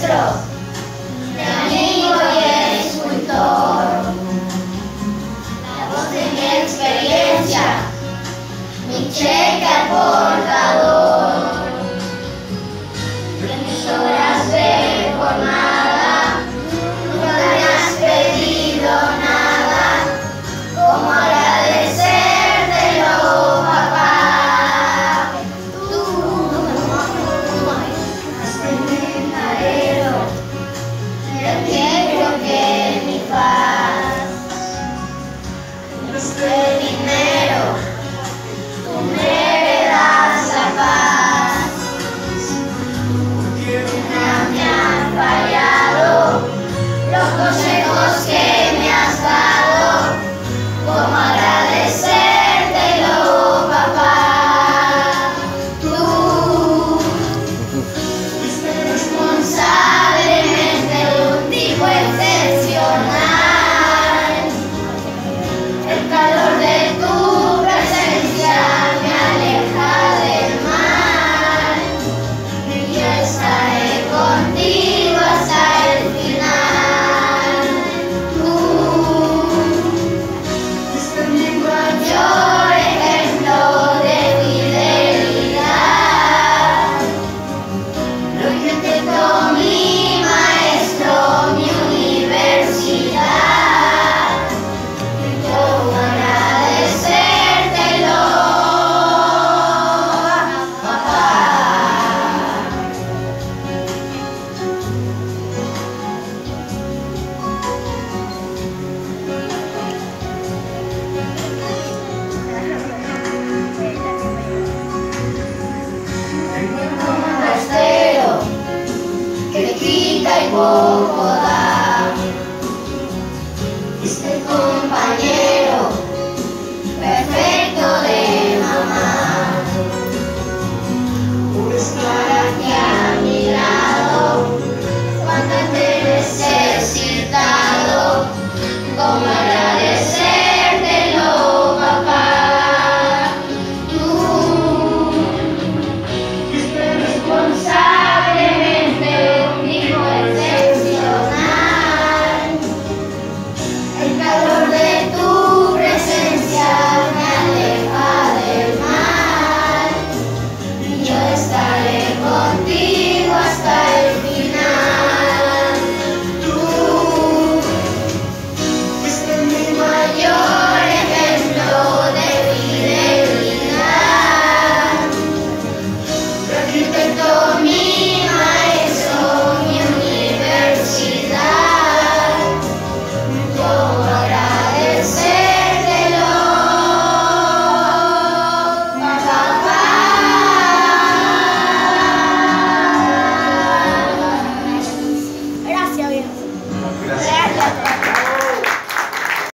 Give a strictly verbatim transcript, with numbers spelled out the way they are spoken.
maestro, mi amigo y escultor, la voz de mi experiencia, mi cheque al portador, de mis horas de jornada, nunca me has pedido nada, como agradecértelo, papá. Tú, hazte mensajero del tiempo que mi paz, este dinero, tú me das la paz. Nunca me han fallado los consejos que me has dado, como agradecértelo, papá. Tú fuiste responsablemente de un tipo excepcional. El calor de tu presencia me aleja del mal, y yo estaré contigo hasta el final. Tú fuiste mi mayor ejemplo de fidelidad, lo intentó mi maestro, mi universidad. Yo agradecértelo, papá. Como un rastero que quita y poco da, este compañero perfecto de mamá. Por estar